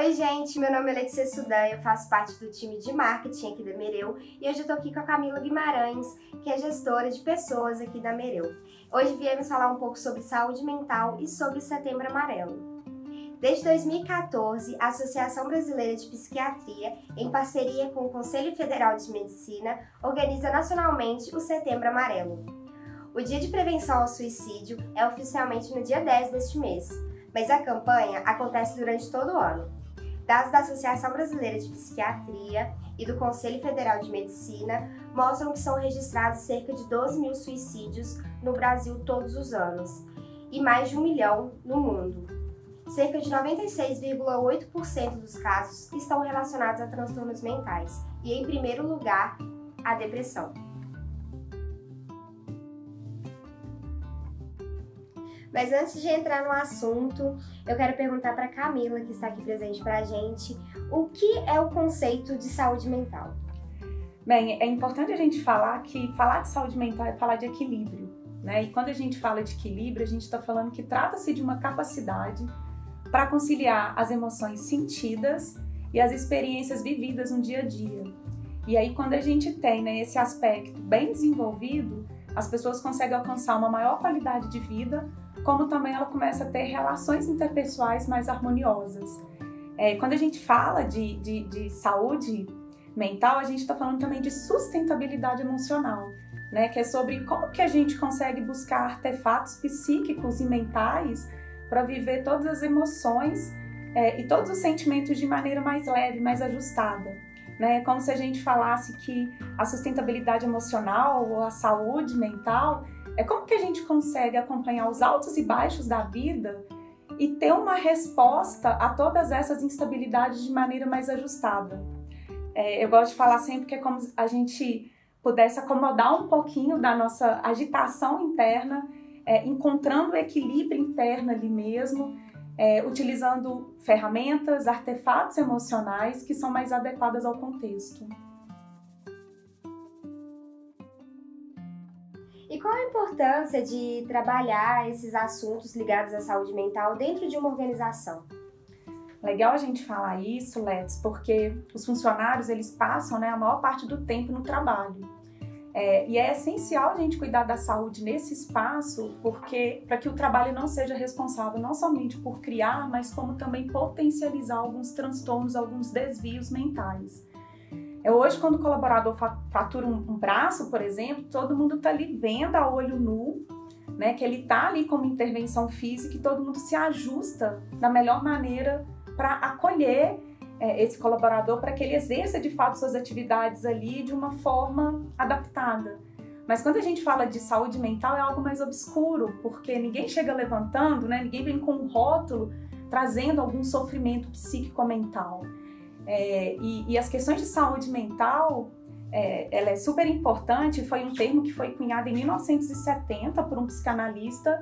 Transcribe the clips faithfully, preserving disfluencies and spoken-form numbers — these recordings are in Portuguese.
Oi gente, meu nome é Letícia Sudan, eu faço parte do time de marketing aqui da Mereu e hoje eu tô aqui com a Camila Guimarães, que é gestora de pessoas aqui da Mereu. Hoje viemos falar um pouco sobre saúde mental e sobre o Setembro Amarelo. Desde dois mil e quatorze, a Associação Brasileira de Psiquiatria, em parceria com o Conselho Federal de Medicina, organiza nacionalmente o Setembro Amarelo. O Dia de Prevenção ao Suicídio é oficialmente no dia dez deste mês, mas a campanha acontece durante todo o ano. Dados da Associação Brasileira de Psiquiatria e do Conselho Federal de Medicina mostram que são registrados cerca de doze mil suicídios no Brasil todos os anos e mais de um milhão no mundo. Cerca de noventa e seis vírgula oito por cento dos casos estão relacionados a transtornos mentais e, em primeiro lugar, a depressão. Mas antes de entrar no assunto, eu quero perguntar para a Camila, que está aqui presente para a gente, o que é o conceito de saúde mental? Bem, é importante a gente falar que falar de saúde mental é falar de equilíbrio, né? E quando a gente fala de equilíbrio, a gente está falando que trata-se de uma capacidade para conciliar as emoções sentidas e as experiências vividas no dia a dia. E aí, quando a gente tem, né, esse aspecto bem desenvolvido, as pessoas conseguem alcançar uma maior qualidade de vida, como também ela começa a ter relações interpessoais mais harmoniosas. É, quando a gente fala de, de, de saúde mental, a gente está falando também de sustentabilidade emocional, né? Que é sobre como que a gente consegue buscar artefatos psíquicos e mentais para viver todas as emoções é, e todos os sentimentos de maneira mais leve, mais ajustada. Né? Como se a gente falasse que a sustentabilidade emocional ou a saúde mental é como que a gente consegue acompanhar os altos e baixos da vida e ter uma resposta a todas essas instabilidades de maneira mais ajustada. É, eu gosto de falar sempre que é como se a gente pudesse acomodar um pouquinho da nossa agitação interna, é, encontrando o equilíbrio interno ali mesmo, é, utilizando ferramentas, artefatos emocionais que são mais adequadas ao contexto. E qual a importância de trabalhar esses assuntos ligados à saúde mental dentro de uma organização? Legal a gente falar isso, Letis, porque os funcionários eles passam, né, a maior parte do tempo no trabalho. É, e é essencial a gente cuidar da saúde nesse espaço, porque para que o trabalho não seja responsável não somente por criar, mas como também potencializar alguns transtornos, alguns desvios mentais. É, hoje, quando o colaborador fatura um, um braço, por exemplo, todo mundo está ali vendo a olho nu, né, que ele está ali como intervenção física e todo mundo se ajusta da melhor maneira para acolher é, esse colaborador, para que ele exerça de fato suas atividades ali de uma forma adaptada. Mas quando a gente fala de saúde mental é algo mais obscuro, porque ninguém chega levantando, né, ninguém vem com um rótulo trazendo algum sofrimento psíquico-mental. É, e, e as questões de saúde mental, é, ela é super importante, foi um termo que foi cunhado em mil novecentos e setenta por um psicanalista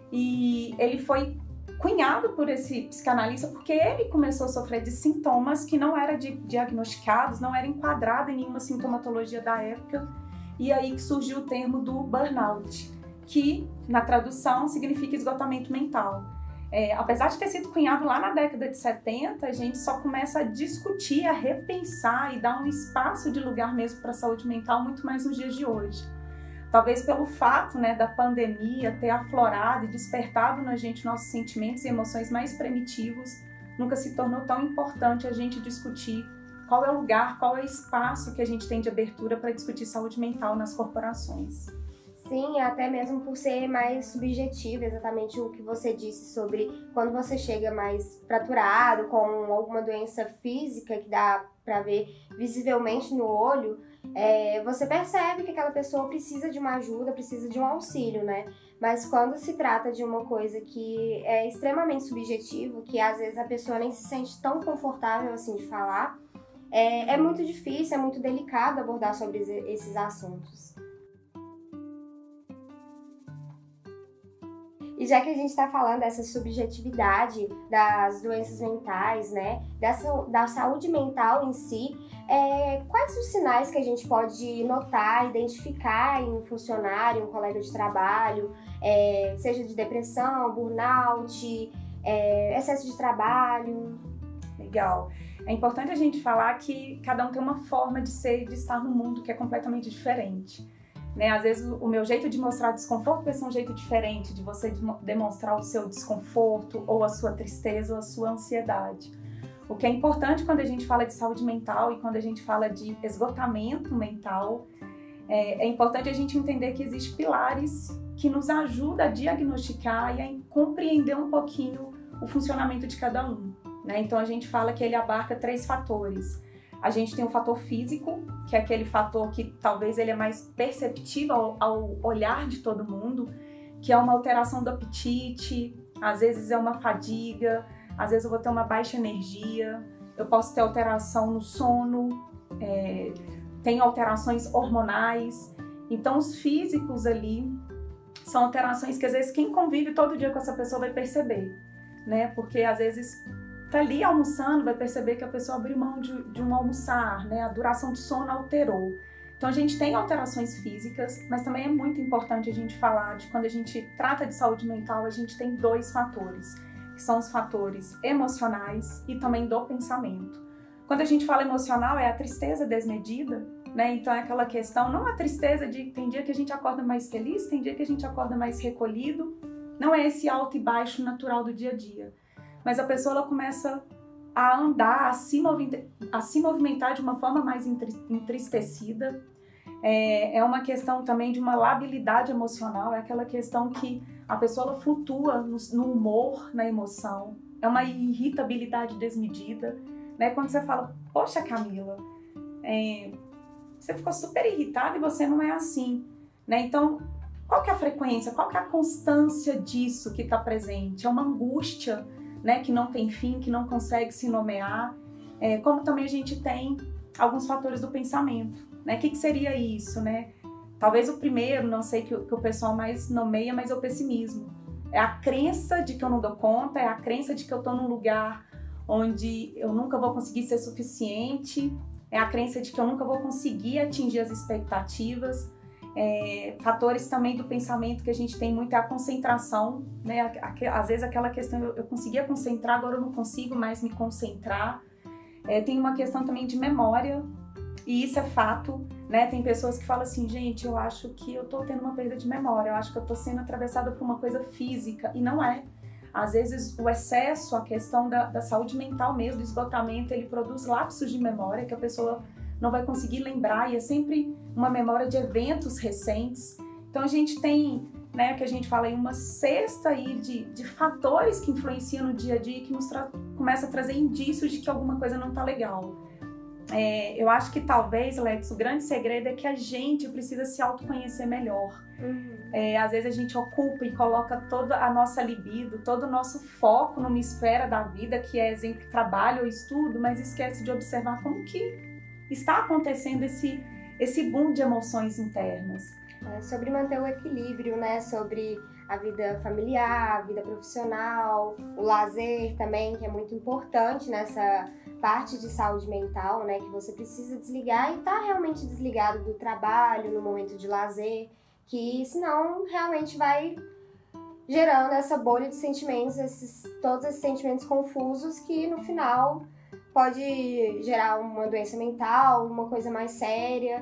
e ele foi cunhado por esse psicanalista porque ele começou a sofrer de sintomas que não eram diagnosticados, não eram enquadrados em nenhuma sintomatologia da época, e aí que surgiu o termo do burnout, que na tradução significa esgotamento mental. É, apesar de ter sido cunhado lá na década de setenta, a gente só começa a discutir, a repensar e dar um espaço de lugar mesmo para a saúde mental muito mais nos dias de hoje. Talvez pelo fato, né, da pandemia ter aflorado e despertado na gente nossos sentimentos e emoções mais primitivos, nunca se tornou tão importante a gente discutir qual é o lugar, qual é o espaço que a gente tem de abertura para discutir saúde mental nas corporações. Sim, até mesmo por ser mais subjetivo, exatamente o que você disse sobre quando você chega mais fraturado, com alguma doença física que dá para ver visivelmente no olho, é, você percebe que aquela pessoa precisa de uma ajuda, precisa de um auxílio, né? Mas quando se trata de uma coisa que é extremamente subjetivo, que às vezes a pessoa nem se sente tão confortável assim de falar, é, é muito difícil, é muito delicado abordar sobre esses assuntos. E já que a gente está falando dessa subjetividade das doenças mentais, né, dessa, da saúde mental em si, é, quais os sinais que a gente pode notar, identificar em um funcionário, um colega de trabalho, é, seja de depressão, burnout, é, excesso de trabalho? Legal. É importante a gente falar que cada um tem uma forma de ser, de estar no mundo que é completamente diferente. Né? Às vezes o meu jeito de mostrar desconforto vai ser um jeito diferente de você demonstrar o seu desconforto, ou a sua tristeza, ou a sua ansiedade. O que é importante quando a gente fala de saúde mental e quando a gente fala de esgotamento mental, é, é importante a gente entender que existem pilares que nos ajudam a diagnosticar e a compreender um pouquinho o funcionamento de cada um. Né? Então a gente fala que ele abarca três fatores. A gente tem o fator físico, que é aquele fator que talvez ele é mais perceptível ao, ao olhar de todo mundo, que é uma alteração do apetite, às vezes é uma fadiga, às vezes eu vou ter uma baixa energia, eu posso ter alteração no sono, é, tem alterações hormonais. Então os físicos ali são alterações que às vezes quem convive todo dia com essa pessoa vai perceber, né? Porque às vezes tá ali almoçando, vai perceber que a pessoa abriu mão de, de um almoçar, né? A duração do sono alterou. Então a gente tem alterações físicas, mas também é muito importante a gente falar de quando a gente trata de saúde mental, a gente tem dois fatores, que são os fatores emocionais e também do pensamento. Quando a gente fala emocional, é a tristeza desmedida, né? Então é aquela questão, não a tristeza de tem dia que a gente acorda mais feliz, tem dia que a gente acorda mais recolhido, não é esse alto e baixo natural do dia a dia. Mas a pessoa ela começa a andar, a se, movimentar, a se movimentar de uma forma mais entristecida. É, é uma questão também de uma labilidade emocional, é aquela questão que a pessoa ela flutua no, no humor, na emoção. É uma irritabilidade desmedida. Né? Quando você fala, poxa Camila, é, você ficou super irritada e você não é assim. Né? Então, qual que é a frequência, qual que é a constância disso que está presente? É uma angústia, né, que não tem fim, que não consegue se nomear, é, como também a gente tem alguns fatores do pensamento, né, o que, que seria isso, né, talvez o primeiro, não sei, que, que o pessoal mais nomeia, mas é o pessimismo, é a crença de que eu não dou conta, é a crença de que eu estou num lugar onde eu nunca vou conseguir ser suficiente, é a crença de que eu nunca vou conseguir atingir as expectativas. É, fatores também do pensamento que a gente tem muito é a concentração, né? Às vezes aquela questão, eu, eu conseguia concentrar, agora eu não consigo mais me concentrar. É, tem uma questão também de memória, e isso é fato, né? Tem pessoas que falam assim, gente, eu acho que eu tô tendo uma perda de memória, eu acho que eu tô sendo atravessada por uma coisa física, e não é. Às vezes o excesso, a questão da, da saúde mental mesmo, do esgotamento, ele produz lapsos de memória que a pessoa não vai conseguir lembrar, e é sempre uma memória de eventos recentes. Então a gente tem, né, que a gente fala aí, uma cesta aí de, de fatores que influenciam no dia a dia, que nos começa a trazer indícios de que alguma coisa não tá legal. É, eu acho que talvez, Lex, o grande segredo é que a gente precisa se autoconhecer melhor. Uhum. É, às vezes a gente ocupa e coloca toda a nossa libido, todo o nosso foco numa esfera da vida, que é exemplo, trabalho ou estudo, mas esquece de observar como que está acontecendo esse, esse boom de emoções internas. É sobre manter o equilíbrio, né? Sobre a vida familiar, a vida profissional, o lazer também, que é muito importante nessa parte de saúde mental, né? Que você precisa desligar e estar tá realmente desligado do trabalho no momento de lazer, que senão realmente vai gerando essa bolha de sentimentos, esses, todos esses sentimentos confusos que no final pode gerar uma doença mental, uma coisa mais séria,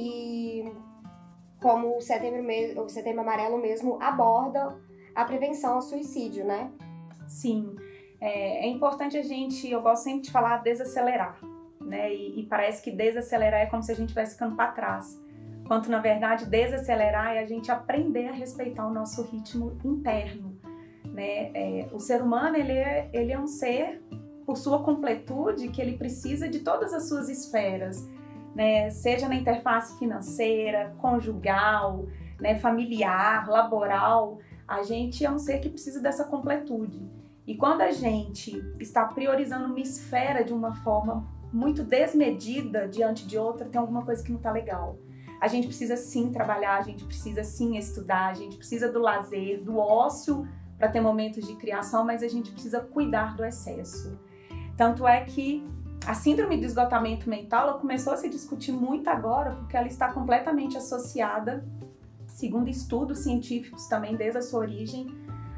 e como o Setembro, o Setembro Amarelo mesmo aborda a prevenção ao suicídio, né? Sim, é, é importante a gente, eu gosto sempre de falar desacelerar, né? E, e parece que desacelerar é como se a gente estivesse ficando para trás, quanto na verdade desacelerar é a gente aprender a respeitar o nosso ritmo interno, né? É, o ser humano, ele é, ele é um ser, por sua completude, que ele precisa de todas as suas esferas, né? Seja na interface financeira, conjugal, né? Familiar, laboral, a gente é um ser que precisa dessa completude. E quando a gente está priorizando uma esfera de uma forma muito desmedida diante de outra, tem alguma coisa que não está legal. A gente precisa sim trabalhar, a gente precisa sim estudar, a gente precisa do lazer, do ócio para ter momentos de criação, mas a gente precisa cuidar do excesso. Tanto é que a síndrome do esgotamento mental ela começou a se discutir muito agora, porque ela está completamente associada, segundo estudos científicos também desde a sua origem,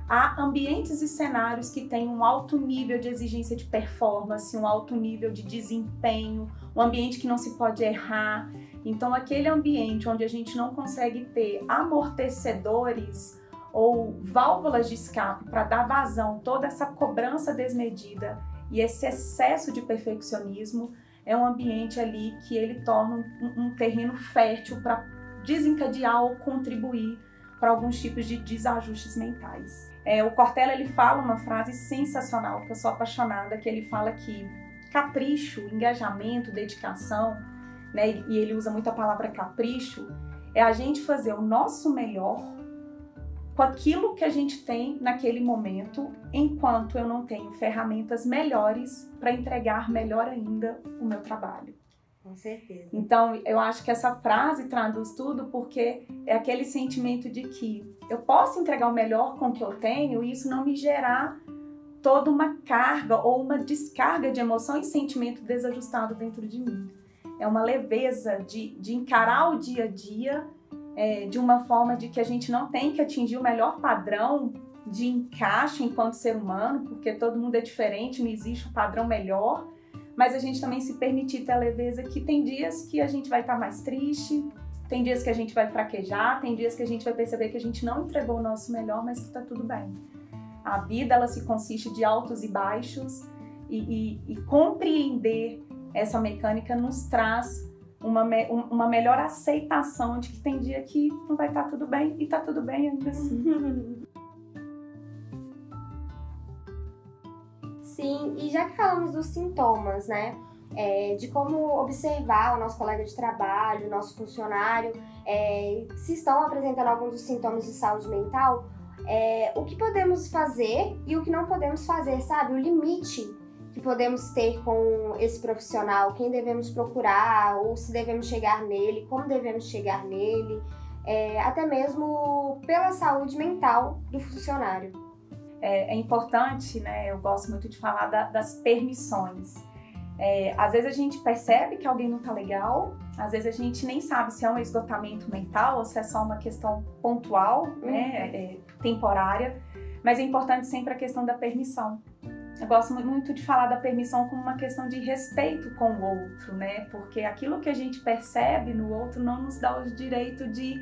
há ambientes e cenários que têm um alto nível de exigência de performance, um alto nível de desempenho, um ambiente que não se pode errar. Então, aquele ambiente onde a gente não consegue ter amortecedores ou válvulas de escape para dar vazão, toda essa cobrança desmedida e esse excesso de perfeccionismo, é um ambiente ali que ele torna um, um terreno fértil para desencadear ou contribuir para alguns tipos de desajustes mentais. É, o Cortella, ele fala uma frase sensacional, que eu sou apaixonada, que ele fala que capricho, engajamento, dedicação, né, e ele usa muito a palavra capricho, é a gente fazer o nosso melhor com aquilo que a gente tem naquele momento, enquanto eu não tenho ferramentas melhores para entregar melhor ainda o meu trabalho. Com certeza. Então, eu acho que essa frase traduz tudo, porque é aquele sentimento de que eu posso entregar o melhor com o que eu tenho e isso não me gerar toda uma carga ou uma descarga de emoção e sentimento desajustado dentro de mim. É uma leveza de, de encarar o dia a dia é, de uma forma de que a gente não tem que atingir o melhor padrão de encaixe enquanto ser humano, porque todo mundo é diferente, não existe um padrão melhor, mas a gente também se permitir ter a leveza que tem dias que a gente vai estar mais triste, tem dias que a gente vai fraquejar, tem dias que a gente vai perceber que a gente não entregou o nosso melhor, mas que tá tudo bem. A vida, ela se consiste de altos e baixos e, e, e compreender essa mecânica nos traz uma, me, uma melhor aceitação de que tem dia que não vai estar tudo bem e tá tudo bem ainda assim. Sim, e já que falamos dos sintomas, né, é, de como observar o nosso colega de trabalho, o nosso funcionário, é, se estão apresentando alguns dos sintomas de saúde mental, é, o que podemos fazer e o que não podemos fazer, sabe? O limite que podemos ter com esse profissional, quem devemos procurar, ou se devemos chegar nele, como devemos chegar nele, é, até mesmo pela saúde mental do funcionário. É, é importante, né? Eu gosto muito de falar da, das permissões. É, às vezes a gente percebe que alguém não tá legal, às vezes a gente nem sabe se é um esgotamento mental ou se é só uma questão pontual, uhum. né? É, temporária, mas é importante sempre a questão da permissão. Eu gosto muito de falar da permissão como uma questão de respeito com o outro, né? Porque aquilo que a gente percebe no outro não nos dá o direito de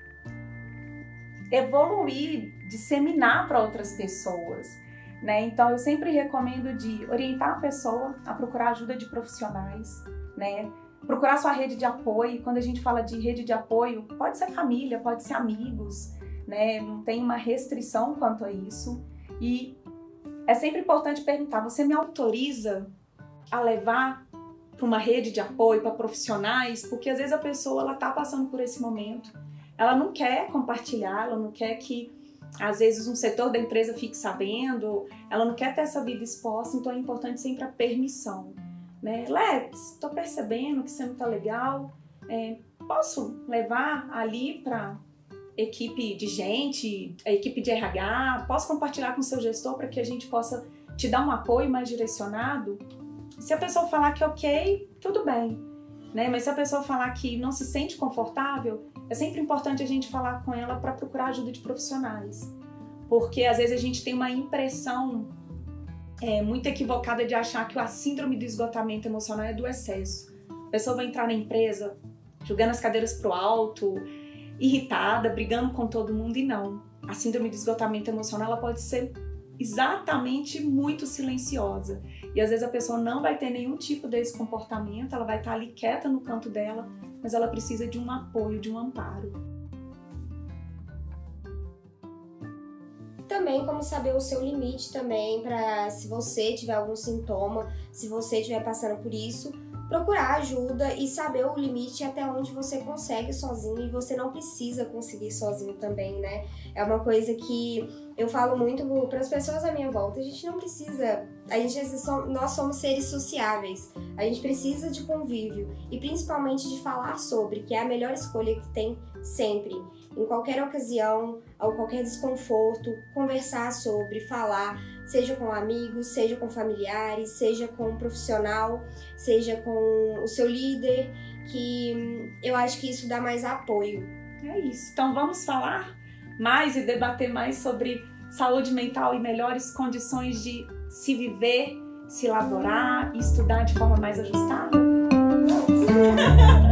evoluir, disseminar para outras pessoas, né? Então eu sempre recomendo de orientar a pessoa a procurar ajuda de profissionais, né? Procurar sua rede de apoio. Quando a gente fala de rede de apoio, pode ser família, pode ser amigos, né? Não tem uma restrição quanto a isso. E é sempre importante perguntar: você me autoriza a levar para uma rede de apoio, para profissionais? Porque às vezes a pessoa ela está passando por esse momento, ela não quer compartilhar, ela não quer que às vezes um setor da empresa fique sabendo, ela não quer ter essa vida exposta, então é importante sempre a permissão, né? Let's, tô percebendo que você não tá legal, é, posso levar ali para equipe de gente, a equipe de R H, posso compartilhar com o seu gestor para que a gente possa te dar um apoio mais direcionado? Se a pessoa falar que ok, tudo bem, né? Mas se a pessoa falar que não se sente confortável, é sempre importante a gente falar com ela para procurar ajuda de profissionais, porque às vezes a gente tem uma impressão é, muito equivocada de achar que a síndrome do esgotamento emocional é do excesso. A pessoa vai entrar na empresa jogando as cadeiras pro alto, irritada, brigando com todo mundo, e não. A síndrome do esgotamento emocional ela pode ser exatamente muito silenciosa. E às vezes a pessoa não vai ter nenhum tipo desse comportamento, ela vai estar ali quieta no canto dela, mas ela precisa de um apoio, de um amparo. Também como saber o seu limite também, para se você tiver algum sintoma, se você estiver passando por isso, procurar ajuda e saber o limite até onde você consegue sozinho, e você não precisa conseguir sozinho também, né? É uma coisa que eu falo muito para as pessoas à minha volta: a gente não precisa, a gente, nós somos seres sociáveis, a gente precisa de convívio e principalmente de falar sobre, que é a melhor escolha que tem sempre, em qualquer ocasião, ou qualquer desconforto, conversar sobre, falar, seja com amigos, seja com familiares, seja com um profissional, seja com o seu líder, que eu acho que isso dá mais apoio. É isso. Então vamos falar mais e debater mais sobre saúde mental e melhores condições de se viver, se elaborar e estudar de forma mais ajustada?